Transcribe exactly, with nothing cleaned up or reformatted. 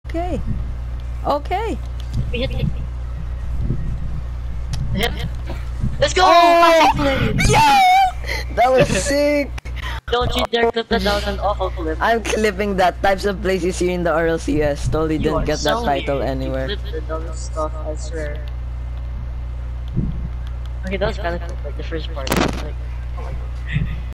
Okay. Okay. Hit it. Hit it. Let's go! Oh! Finally! Yeah! That was sick! Don't you dare clip that. That was an awful clip. I'm clipping that. Types of places here in the R L C S. Totally You didn't are get that so title weird. You anywhere. clipped the dumbest stuff, I swear. Okay, that was kind of cool, like the first part. Like, oh my god.